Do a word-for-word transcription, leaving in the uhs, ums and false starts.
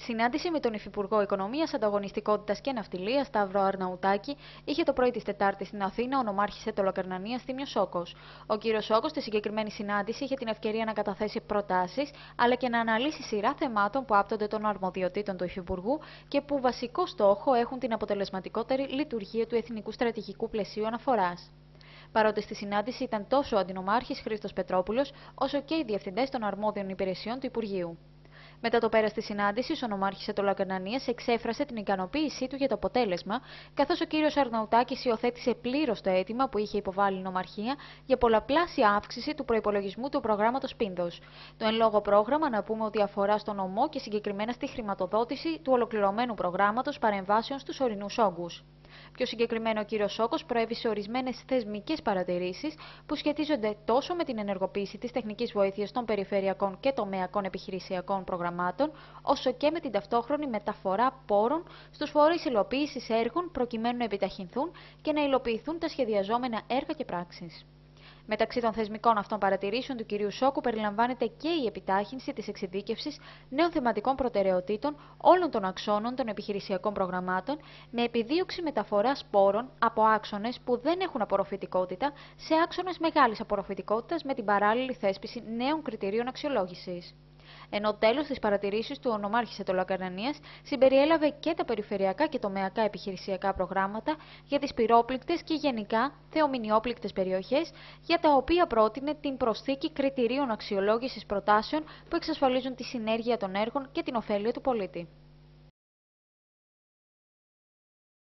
Συνάντηση με τον Υφυπουργό Οικονομίας, Ανταγωνιστικότητας και Ναυτιλίας, Σταύρο Αρναουτάκη, είχε το πρωί της Τετάρτης στην Αθήνα ο νομάρχης Ετωλοκαρνανίας Θήμιος Σόκος. Ο κύριος Σόκος στη συγκεκριμένη συνάντηση είχε την ευκαιρία να καταθέσει προτάσεις, αλλά και να αναλύσει σειρά θεμάτων που άπτονται των αρμοδιοτήτων του Υφυπουργού και που βασικό στόχο έχουν την αποτελεσματικότερη λειτουργία του Εθνικού Στρατηγικού Πλαισίου Αναφοράς. Παρότι στη συνάντηση ήταν τόσο ο αντινομάρχης Χρήστος Πετρόπουλος, όσο και οι διευθυντές των αρμόδιων υπηρεσιών του Υπουργείου. Μετά το πέρας της συνάντησης, ο νομάρχης Ετωλοκαρνανίας εξέφρασε την ικανοποίησή του για το αποτέλεσμα, καθώς ο κύριος Αρναουτάκης υιοθέτησε πλήρως το αίτημα που είχε υποβάλει η νομαρχία για πολλαπλάσια αύξηση του προϋπολογισμού του προγράμματος Πίνδος. Το εν λόγω πρόγραμμα, να πούμε ότι αφορά στον νομό και συγκεκριμένα στη χρηματοδότηση του ολοκληρωμένου προγράμματος παρεμβάσεων στους ορεινούς όγκους. Πιο συγκεκριμένα, ο κύριος Σόκος προέβησε ορισμένες θεσμικές παρατηρήσεις που σχετίζονται τόσο με την ενεργοποίηση της τεχνικής βοήθειας των περιφερειακών και τομεακών επιχειρησιακών προγραμμάτων, όσο και με την ταυτόχρονη μεταφορά πόρων στους φορείς υλοποίησης έργων προκειμένου να επιταχυνθούν και να υλοποιηθούν τα σχεδιαζόμενα έργα και πράξεις. Μεταξύ των θεσμικών αυτών παρατηρήσεων του κυρίου Σόκου περιλαμβάνεται και η επιτάχυνση της εξειδίκευσης νέων θεματικών προτεραιοτήτων όλων των αξώνων των επιχειρησιακών προγραμμάτων, με επιδίωξη μεταφοράς πόρων από άξονες που δεν έχουν απορροφητικότητα σε άξονες μεγάλης απορροφητικότητας, με την παράλληλη θέσπιση νέων κριτηρίων αξιολόγησης. Ενώ τέλος της παρατηρήσεις του ο νομάρχης Ετωλοκαρνανίας συμπεριέλαβε και τα περιφερειακά και τομεακά επιχειρησιακά προγράμματα για τις πυρόπληκτες και γενικά θεομηνιόπληκτες περιοχές, για τα οποία πρότεινε την προσθήκη κριτηρίων αξιολόγησης προτάσεων που εξασφαλίζουν τη συνέργεια των έργων και την ωφέλεια του πολίτη.